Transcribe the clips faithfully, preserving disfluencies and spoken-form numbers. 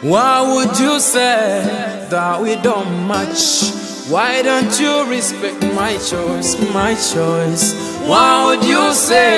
Why would you say that we don't match? Why don't you respect my choice, my choice? Why would you say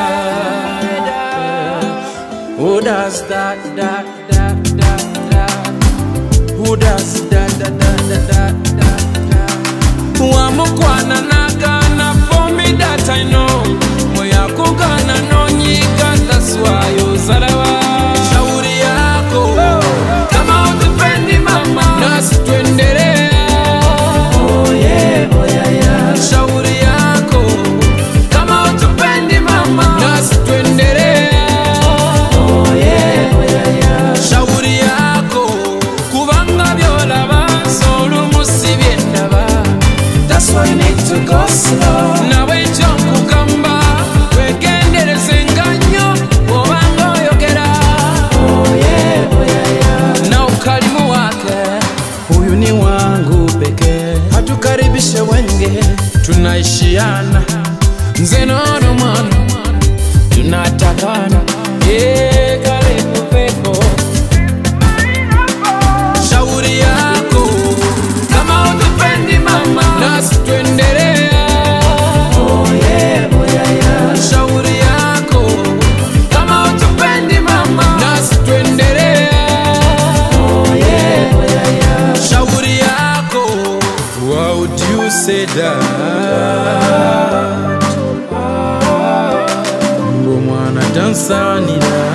that? Who does that, that, that, that, that? Who does that, that, that, that, that, that, that? Wamukwana nagana for me that I know. Moya kugana no nyika, that's why you zarawa. Shauri yako, kama utupendi mama, nasi tuendelea. Oh yeah, oh yeah, yeah. Shauri yako, kama utupendi mama, nasi tuendelea. Oh yeah, oh yeah, yeah. Shauri yako, kubanga vyola basolu musibyenda ba. That's why you need to go slow. Nawe jonku kamba, wegendereze nganyo, obanga oyogera. Oh yeah, oh yeah, yeah. Na ukarimu wake, huyu ni wangu pekee. Hatukaribishe wenge, tunaishiana. Nze nono mwana, tunatakana. Yeah, karibu peko. Shauri yako, kama utupendi mama, nasi tuendelea. Oh yeah, oh yeah, yeah. Shauri yako, kama utupendi mama, nasi tuendelea. Oh yeah, oh yeah, yeah. Shauri yako, why would you say that? Mbo mwana dansanira,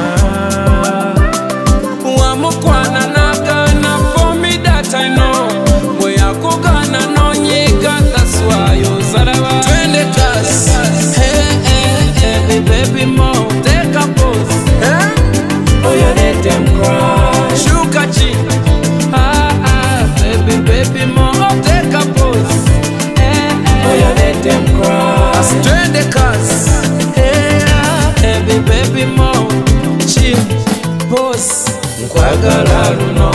wamukwana nagana for me that I know. Moya kugana no nyika, that's why you zarawa. Twende kasi, hey, hey, hey, baby mo, take a pose. Hey? Oh, you let them cry. Shuka chini, ah, ah, baby, baby mo, take a pose. Hey, hey, oh, you let them cry. Twende kasi, hey, ah, baby, baby mo, chini, pose. Nkwagala luno.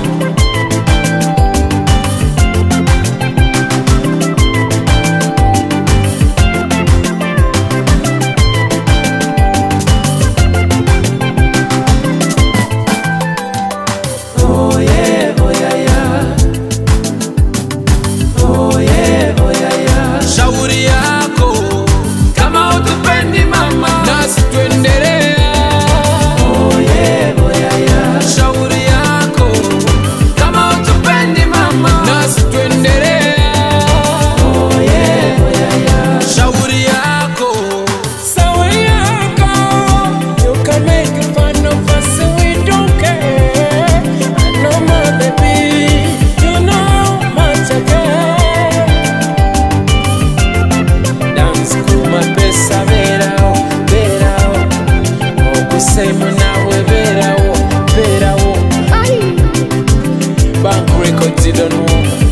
Shauri yako, kama utupendi mama, nasi tuendelea. Oh yeah, oh yeah, yeah. Shauri yako, kama utupendi mama, nasi tuendelea. Oh yeah, oh yeah, yeah. Shauri yako, shauri yako, you can make fun of us so we don't care. I know my baby, you know much again. Pesa verao, verao. Okusema nawe verao, verao. Bank records, you don't know.